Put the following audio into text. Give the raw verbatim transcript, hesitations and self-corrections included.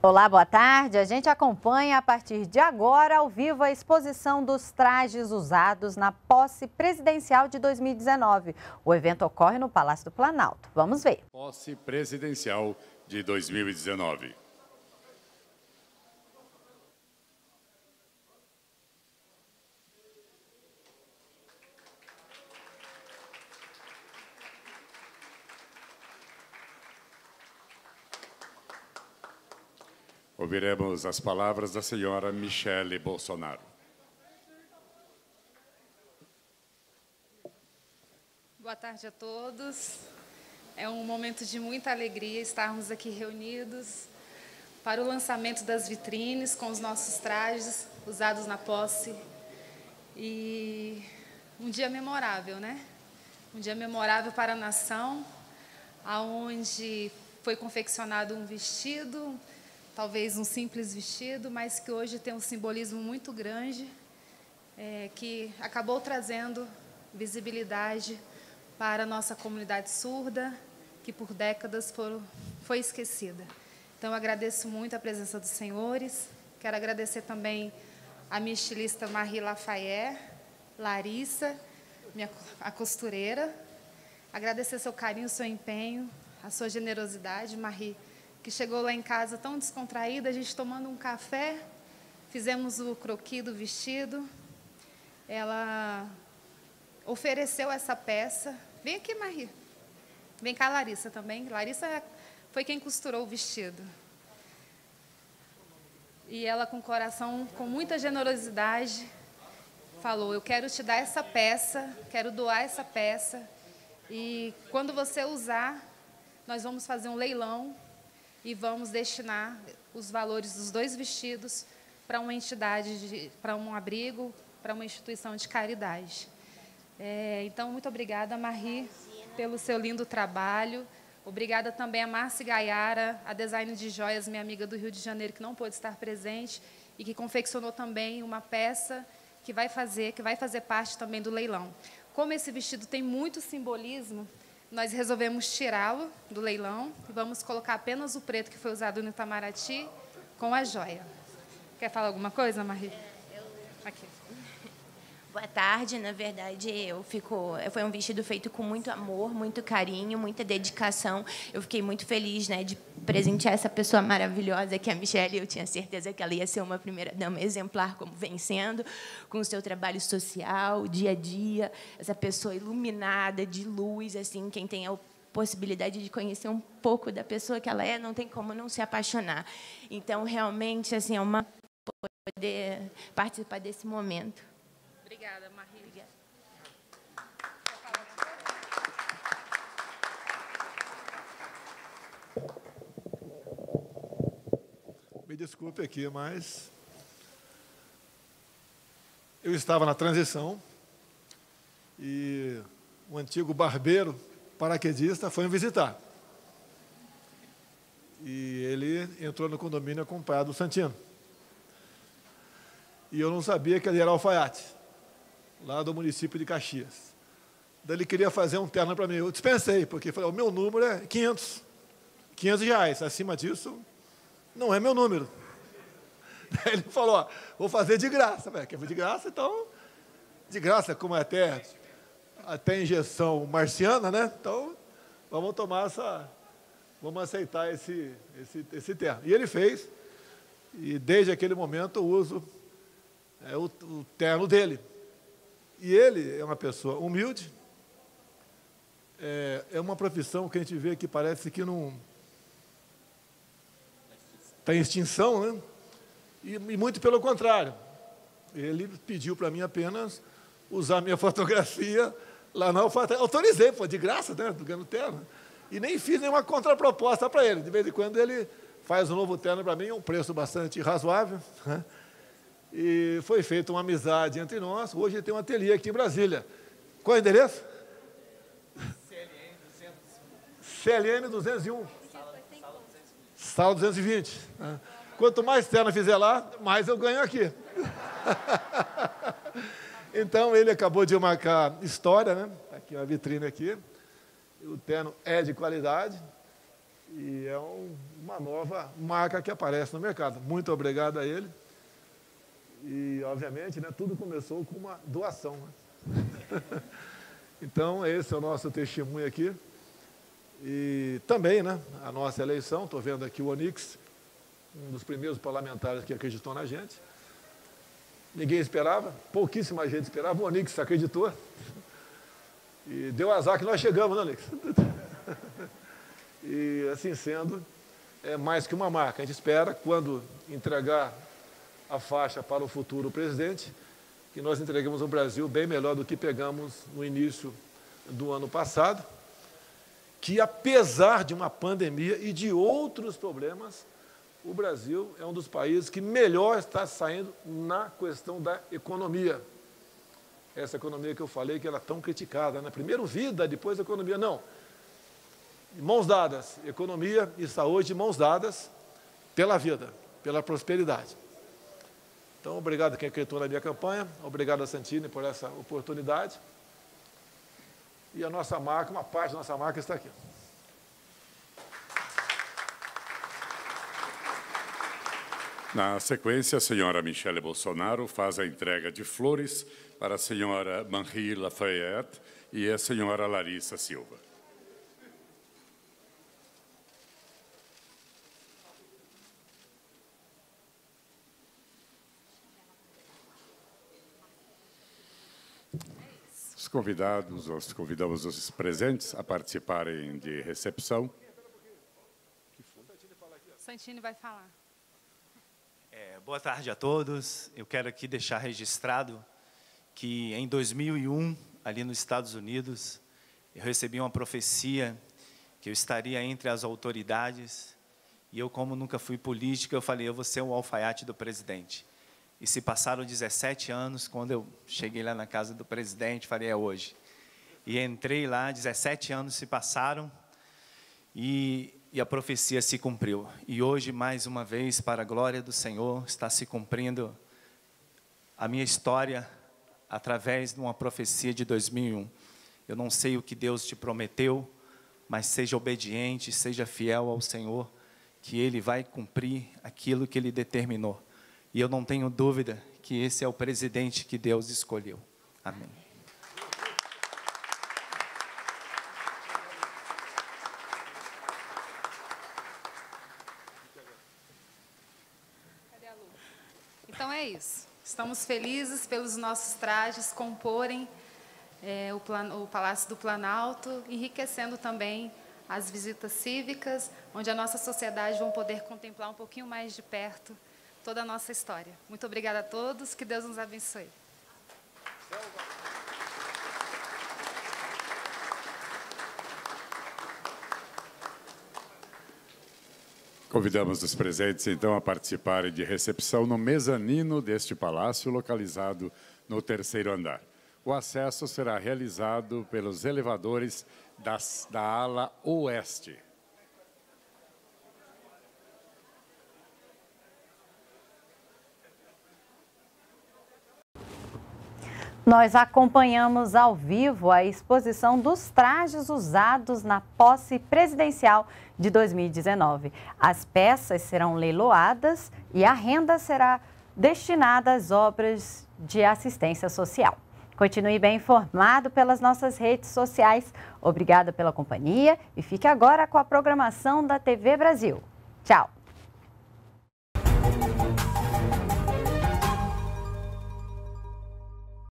Olá, boa tarde. A gente acompanha a partir de agora, ao vivo, a exposição dos trajes usados na posse presidencial de dois mil e dezenove. O evento ocorre no Palácio do Planalto. Vamos ver. Posse presidencial de dois mil e dezenove. Ouviremos as palavras da senhora Michele Bolsonaro. Boa tarde a todos. É um momento de muita alegria estarmos aqui reunidos para o lançamento das vitrines com os nossos trajes usados na posse. E um dia memorável, né? Um dia memorável para a nação, aonde foi confeccionado um vestido, talvez um simples vestido, mas que hoje tem um simbolismo muito grande, é, que acabou trazendo visibilidade para a nossa comunidade surda, que por décadas foram, foi esquecida. Então, eu agradeço muito a presença dos senhores, quero agradecer também a minha estilista Marie Lafayette, Larissa, minha, a costureira, agradecer seu carinho, seu empenho, a sua generosidade, Marie, que chegou lá em casa tão descontraída, a gente tomando um café, fizemos o croquis do vestido. Ela ofereceu essa peça. Vem aqui, Marie. Vem cá, Larissa, também. Larissa foi quem costurou o vestido. E ela, com o coração, com muita generosidade, falou, eu quero te dar essa peça, quero doar essa peça, e quando você usar, nós vamos fazer um leilão, e vamos destinar os valores dos dois vestidos para uma entidade, para um abrigo, para uma instituição de caridade. É, então, muito obrigada, Marie, pelo seu lindo trabalho. Obrigada também a Márcia Gaiara, a designer de joias, minha amiga do Rio de Janeiro, que não pôde estar presente e que confeccionou também uma peça que vai fazer, que vai fazer parte também do leilão. Como esse vestido tem muito simbolismo, nós resolvemos tirá-lo do leilão e vamos colocar apenas o preto que foi usado no Itamaraty com a joia. Quer falar alguma coisa, Marie? Aqui. Boa tarde. Na verdade, eu fico, foi um vestido feito com muito amor, muito carinho, muita dedicação. Eu fiquei muito feliz, né, de presentear essa pessoa maravilhosa que é a Michele. Eu tinha certeza que ela ia ser uma primeira-dama exemplar, como vem sendo, com o seu trabalho social, dia a dia, essa pessoa iluminada, de luz, assim, quem tem a possibilidade de conhecer um pouco da pessoa que ela é, não tem como não se apaixonar. Então, realmente, assim, é uma poder participar desse momento. Obrigada, Marie. Obrigada. Me desculpe aqui, mas eu estava na transição e o antigo barbeiro paraquedista foi me visitar. E ele entrou no condomínio acompanhado do Santino. E eu não sabia que ele era alfaiate, lá do município de Caxias. Daí ele queria fazer um terno para mim. Eu dispensei, porque falei, o meu número é quinhentos, quinhentos reais. Acima disso, não é meu número. Daí ele falou, ó, vou fazer de graça. Falei, quer fazer de graça? Então, de graça, como é até, até injeção marciana, né? Então, vamos tomar essa, vamos aceitar esse, esse, esse terno. E ele fez, e desde aquele momento eu uso é, o, o terno dele. E ele é uma pessoa humilde, é, é uma profissão que a gente vê que parece que não está em extinção, né? E, e muito pelo contrário. Ele pediu para mim apenas usar minha fotografia lá na alfaiataria. Autorizei, pô, de graça, né? Do ganho terno. E nem fiz nenhuma contraproposta para ele. De vez em quando ele faz um novo terno para mim, um preço bastante razoável, né? E foi feita uma amizade entre nós. Hoje ele tem um ateliê aqui em Brasília. Qual é o endereço? C L N duzentos e um. Sala duzentos e vinte. Quanto mais terno fizer lá, mais eu ganho aqui. Então, ele acabou de marcar história, né? Aqui uma vitrine aqui. O terno é de qualidade. E é um, uma nova marca que aparece no mercado. Muito obrigado a ele. E, obviamente, né, tudo começou com uma doação. Né? Então, esse é o nosso testemunho aqui. E também, né, a nossa eleição, estou vendo aqui o Onix, um dos primeiros parlamentares que acreditou na gente. Ninguém esperava, pouquíssima gente esperava, o Onix acreditou. E deu azar que nós chegamos, né, Onix? E, assim sendo, é mais que uma marca. A gente espera, quando entregar a faixa para o futuro presidente, que nós entreguemos o Brasil bem melhor do que pegamos no início do ano passado, que, apesar de uma pandemia e de outros problemas, o Brasil é um dos países que melhor está saindo na questão da economia. Essa economia que eu falei que era tão criticada, né? Primeiro vida, depois economia. Não. Mãos dadas, economia e saúde, mãos dadas pela vida, pela prosperidade. Então, obrigado a quem acreditou na minha campanha, obrigado a Santini por essa oportunidade. E a nossa marca, uma parte da nossa marca está aqui. Na sequência, a senhora Michele Bolsonaro faz a entrega de flores para a senhora Marie Lafayette e a senhora Larissa Silva. Os convidados, nós convidamos os presentes a participarem de recepção. Santini vai falar. É, boa tarde a todos. Eu quero aqui deixar registrado que em dois mil e um, ali nos Estados Unidos, eu recebi uma profecia que eu estaria entre as autoridades e eu, como nunca fui política, eu falei, eu vou ser o alfaiate do presidente. E se passaram dezessete anos, quando eu cheguei lá na casa do presidente, falei, é hoje. E entrei lá, dezessete anos se passaram e, e a profecia se cumpriu. E hoje, mais uma vez, para a glória do Senhor, está se cumprindo a minha história através de uma profecia de dois mil e um. Eu não sei o que Deus te prometeu, mas seja obediente, seja fiel ao Senhor, que Ele vai cumprir aquilo que Ele determinou. E eu não tenho dúvida que esse é o presidente que Deus escolheu. Amém. Cadê a Lu? Então é isso. Estamos felizes pelos nossos trajes comporem é, o, plan, o Palácio do Planalto, enriquecendo também as visitas cívicas, onde a nossa sociedade vai poder contemplar um pouquinho mais de perto toda a nossa história. Muito obrigada a todos, que Deus nos abençoe. Convidamos os presentes, então, a participarem de recepção no mezanino deste palácio, localizado no terceiro andar. O acesso será realizado pelos elevadores das, da ala oeste. Nós acompanhamos ao vivo a exposição dos trajes usados na posse presidencial de dois mil e dezenove. As peças serão leiloadas e a renda será destinada às obras de assistência social. Continue bem informado pelas nossas redes sociais. Obrigada pela companhia e fique agora com a programação da T V Brasil. Tchau!